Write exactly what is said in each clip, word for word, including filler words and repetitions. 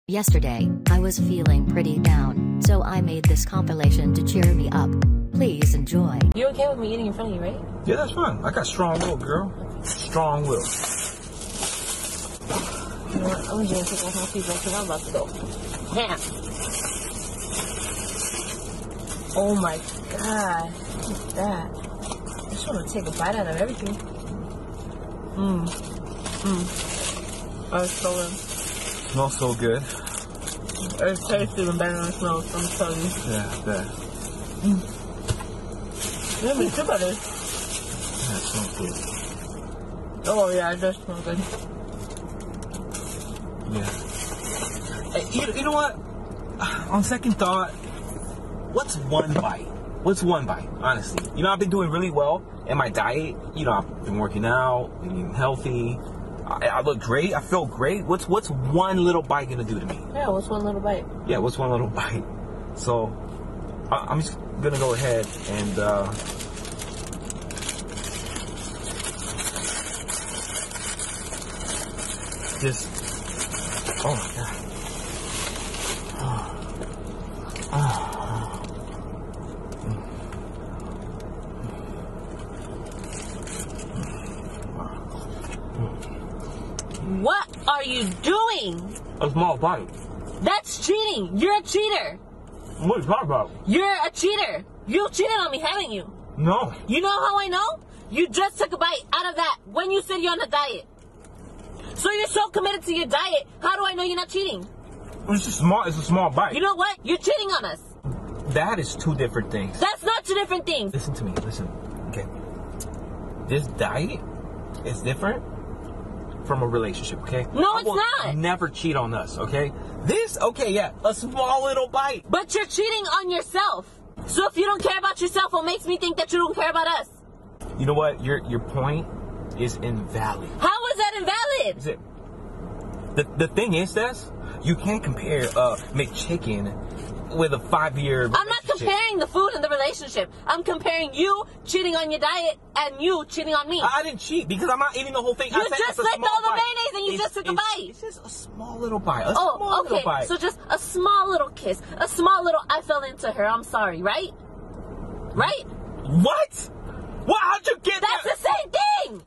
Yesterday, I was feeling pretty down, so I made this compilation to cheer me up. Please enjoy. You're okay with me eating in front of you, right? Yeah, that's fine. I got strong will, girl. Strong will. You know what? I'm just gonna take off my seatbelt because I'm about to go. Damn. Oh my god. Look at that. I just want to take a bite out of everything. Mmm. Mmm. Oh, it's so good. Smells so good. It tastes even better than it smells, I'm telling you. Yeah, that. Mm. You didn't tip of this. That smells good. Oh yeah, it does smell good. Yeah. Hey, you, you know what? On second thought, what's one bite? What's one bite? Honestly, you know, I've been doing really well in my diet. You know, I've been working out, been eating healthy. I, I look great. I feel great. What's what's one little bite gonna do to me? Yeah, what's one little bite? Yeah, what's one little bite? So I, I'm just gonna go ahead and. Uh, just. Oh my god. Oh. Oh. What are you doing? A small bite. That's cheating. You're a cheater. What are you talking about? You're a cheater. You cheated on me, haven't you? No. You know how I know? You just took a bite out of that when you said you're on a diet. So you're so committed to your diet. How do I know you're not cheating? It's a small. It's a small bite. You know what? You're cheating on us. That is two different things. That's not two different things. Listen to me. Listen. Okay. This diet is different from a relationship. Okay. No, I it's will not. Never cheat on us. Okay. This. Okay. Yeah. A small little bite. But you're cheating on yourself. So if you don't care about yourself, what makes me think that you don't care about us? You know what? Your your point is invalid. How is that invalid? Is it? The the thing is, this you can't compare uh McChicken with a five year. I'm not comparing the food and the relationship. I'm comparing you cheating on your diet and you cheating on me. I, I didn't cheat because I'm not eating the whole thing. You I said just it's a licked small all the bite. mayonnaise and you It's- just took a it's- bite. It's just a small little bite. A Oh, small okay. little bite. So just a small little kiss. A small little I fell into her. I'm sorry, right? Right? What? What? How'd you get That's that? the same thing!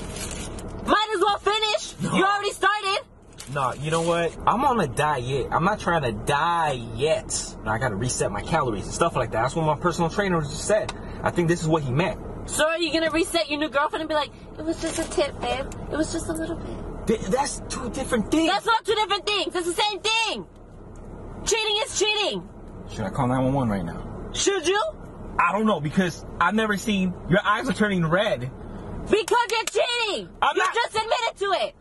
Might as well finish. No. You already started. No, you know what? I'm on a diet. I'm not trying to die yet. I gotta reset my calories and stuff like that. That's what my personal trainer just said. I think this is what he meant. So are you gonna reset your new girlfriend and be like, it was just a tip, babe. It was just a little bit. Th- that's two different things. That's not two different things. It's the same thing. Cheating is cheating. Should I call nine one one right now? Should you? I don't know because I've never seen your eyes are turning red. Because you're cheating. I'm you not- just admitted to it.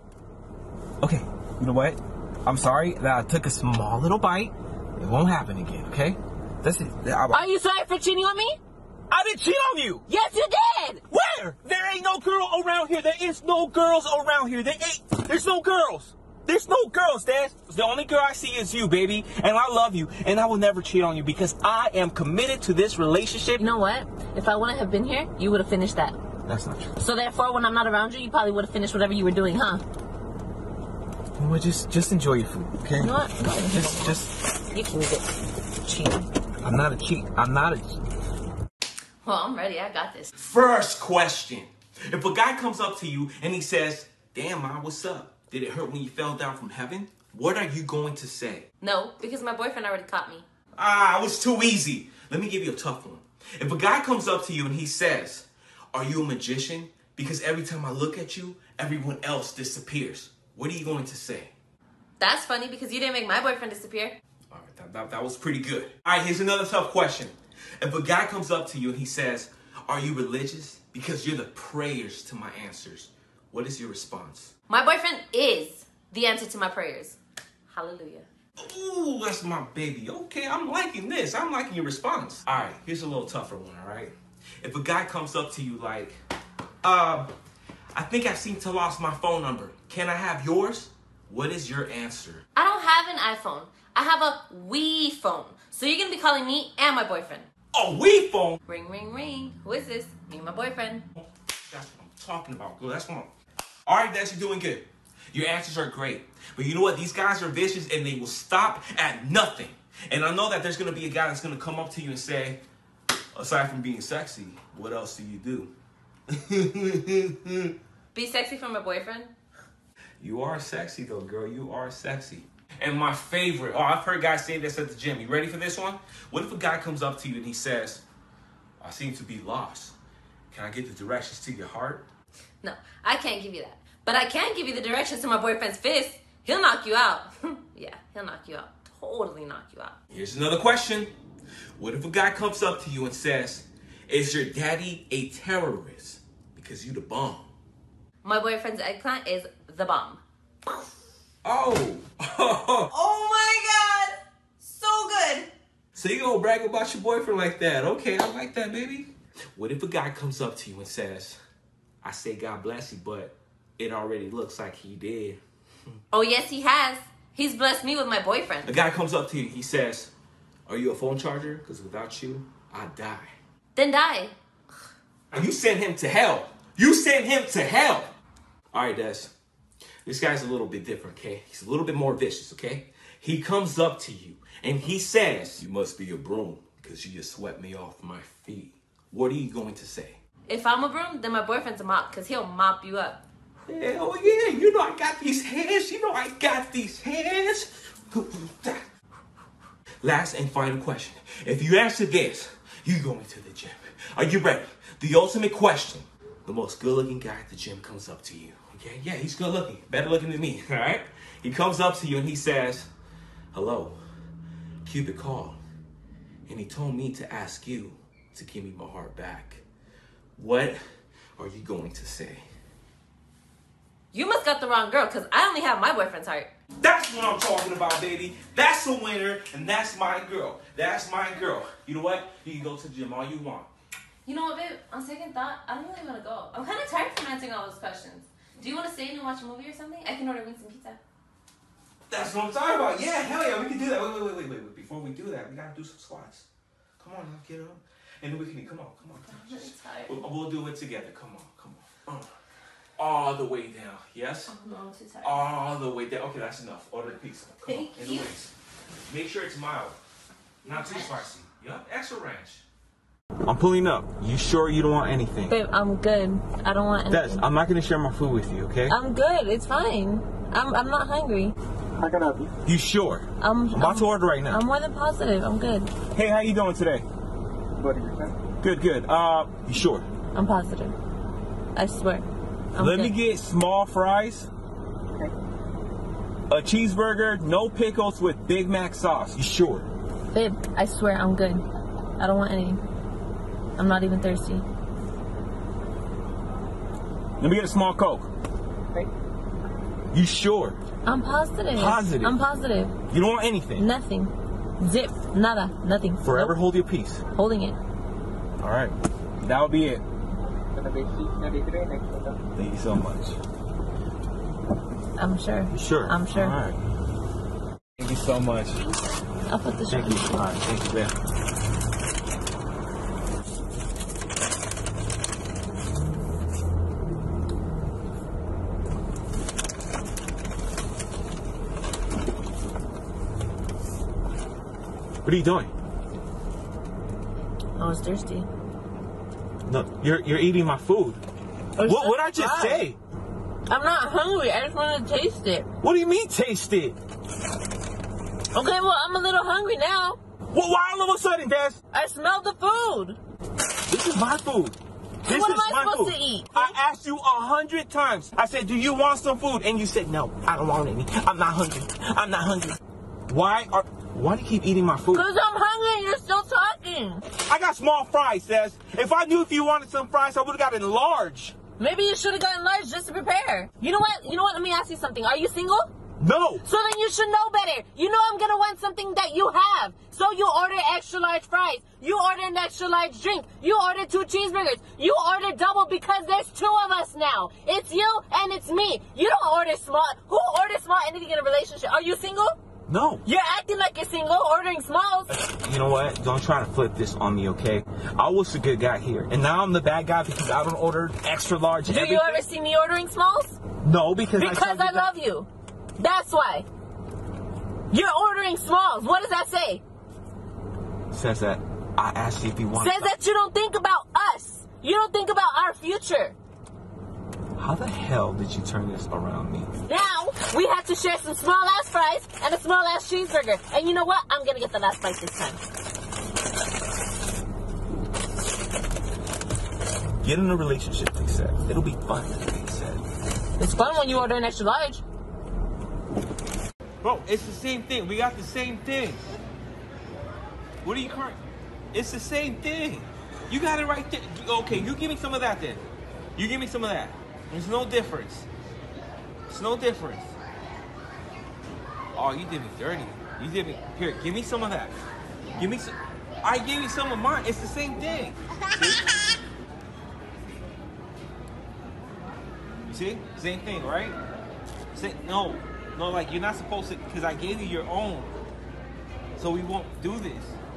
Okay, you know what? I'm sorry that I took a small little bite. It won't happen again, okay? That's it. I, Are you sorry for cheating on me? I didn't cheat on you! Yes, you did. Where? There ain't no girl around here. There is no girls around here. There ain't. There's no girls. There's no girls, Dad. The only girl I see is you, baby. And I love you. And I will never cheat on you because I am committed to this relationship. You know what? If I wouldn't have been here, you would have finished that. That's not true. So therefore, when I'm not around you, you probably would have finished whatever you were doing, huh? You know what? Just, just enjoy your food, okay? You know what? Just, just. You can get cheating. I'm not a cheat. I'm not a. Well, I'm ready. I got this. First question. If a guy comes up to you and he says, damn, Ma, what's up? Did it hurt when you fell down from heaven? What are you going to say? No, because my boyfriend already caught me. Ah, it was too easy. Let me give you a tough one. If a guy comes up to you and he says, are you a magician? Because every time I look at you, everyone else disappears. What are you going to say? That's funny because you didn't make my boyfriend disappear. All right, that, that, that was pretty good. All right, here's another tough question. If a guy comes up to you and he says, are you religious? Because you're the prayers to my answers. What is your response? My boyfriend is the answer to my prayers. Hallelujah. Ooh, that's my baby. Okay, I'm liking this. I'm liking your response. All right, here's a little tougher one, all right? If a guy comes up to you like, uh, I think I seem to lost my phone number. Can I have yours? What is your answer? I don't have an iPhone. I have a Wii phone. So you're going to be calling me and my boyfriend. A Wii phone? Ring, ring, ring. Who is this? Me and my boyfriend. That's what I'm talking about, girl. That's what I'm... All right, Des, you're doing good. Your answers are great. But you know what? These guys are vicious and they will stop at nothing. And I know that there's going to be a guy that's going to come up to you and say, aside from being sexy, what else do you do? Be sexy for my boyfriend? You are sexy though, girl. You are sexy. And my favorite, oh, I've heard guys say this at the gym. You ready for this one? What if a guy comes up to you and he says, I seem to be lost. Can I get the directions to your heart? No, I can't give you that. But I can give you the directions to my boyfriend's fist. He'll knock you out. Yeah, he'll knock you out. Totally knock you out. Here's another question. What if a guy comes up to you and says, is your daddy a terrorist? Because you the bomb. My boyfriend's eggplant is the bomb. Oh. Oh my God. So good. So you gonna brag about your boyfriend like that. Okay, I like that, baby. What if a guy comes up to you and says, I say God bless you, but it already looks like he did. Oh, yes, he has. He's blessed me with my boyfriend. A guy comes up to you, he says, are you a phone charger? Because without you, I die. Then die. And you send him to hell. You send him to hell. All right, Des. This guy's a little bit different, okay? He's a little bit more vicious, okay? He comes up to you and he says, you must be a broom because you just swept me off my feet. What are you going to say? If I'm a broom, then my boyfriend's a mop because he'll mop you up. Hell yeah, you know I got these hands. You know I got these hands. Last and final question. If you answer this, you going to the gym. Are you ready? The ultimate question. The most good-looking guy at the gym comes up to you. Okay? Yeah, he's good-looking. Better looking than me. All right? He comes up to you and he says, hello, Cupid called. And he told me to ask you to give me my heart back. What are you going to say? You must got the wrong girl because I only have my boyfriend's heart. That's what I'm talking about, baby. That's a winner, and that's my girl. That's my girl. You know what? You can go to the gym all you want. You know what, babe? On second thought, I don't really want to go. I'm kind of tired from answering all those questions. Do you want to stay in and watch a movie or something? I can order wings and pizza. That's what I'm talking about. Yeah, hell yeah, we can do that. Wait, wait, wait, wait, wait, wait. Before we do that, we gotta do some squats. Come on, now, get up. And then we can, come on, come on. Come on. I'm really tired. We'll, we'll do it together. Come on, come on. Uh. All the way down, yes? Oh, no, I'm too tired. All the way down. Okay, that's enough. Order the pizza. Come Thank on, and you. the wings. Make sure it's mild. Not too Ranch. spicy. Yup, extra ranch. I'm pulling up. You sure you don't want anything? Babe, I'm good. I don't want anything. Des, I'm not going to share my food with you, okay? I'm good. It's fine. I'm I'm not hungry. How can I help you? You sure? I'm, I'm about I'm, to order right now. I'm more than positive. I'm good. Hey, how you doing today? What are you saying? Good, good. Uh, you sure? I'm positive. I swear. I'm Let good. me get small fries, Okay. a cheeseburger, no pickles with Big Mac sauce. You sure? Babe, I swear I'm good. I don't want any. I'm not even thirsty. Let me get a small Coke. Okay. You sure? I'm positive. Positive? I'm positive. You don't want anything? Nothing. Zip. Nada. Nothing. Forever Nope. hold your peace. Holding it. All right. That'll be it. Gonna be C thirty-three next window. Thank you so much. I'm sure. You sure? I'm sure. All right. Thank you so much. I'll put the Thank you. All right. Thank you, man. What are you doing? I was thirsty. No, you're you're eating my food. What what I just say? I'm not hungry. I just want to taste it. What do you mean taste it? Okay, well, I'm a little hungry now. Well, why all of a sudden, Des? I smelled the food. This is my food. This What is am I my supposed food. to eat? I asked you a hundred times. I said, do you want some food? And you said, no, I don't want any. I'm not hungry. I'm not hungry. Why are why do you keep eating my food? Because I'm hungry and you're still talking. I got small fries, Des. If I knew if you wanted some fries, I would have gotten large. Maybe you should have gotten large just to prepare. You know what? You know what? Let me ask you something. Are you single? No. So then you should know better. You know I'm gonna want something that you have. So you order extra large fries. You order an extra large drink. You order two cheeseburgers. You order double because there's two of us now. It's you and it's me. You don't order small. Who orders small anything in a relationship? Are you single? No. You're acting like you're single, ordering smalls. You know what? Don't try to flip this on me, okay? I was the good guy here, and now I'm the bad guy because I don't order extra large Do everything. you ever see me ordering smalls? No, because I Because I, told you love that- you. That's why. You're ordering smalls. What does that say? Says that I asked you if you want. Says that you don't think about us. You don't think about our future. How the hell did you turn this around me? Now, we have to share some small ass fries and a small ass cheeseburger. And you know what? I'm gonna get the last bite this time. Get in a relationship, they said. It'll be fun, they said. It's fun when you order an extra large. Bro, it's the same thing. We got the same thing. What are you current? It's the same thing. You got it right there. Okay, you give me some of that then. You give me some of that. There's no difference. There's no difference. Oh, you did me dirty. You did me. Here, give me some of that. Give me some. I gave you some of mine. It's the same thing. See? You see? Same thing, right? Say, no. No, like, you're not supposed to, because I gave you your own. So we won't do this.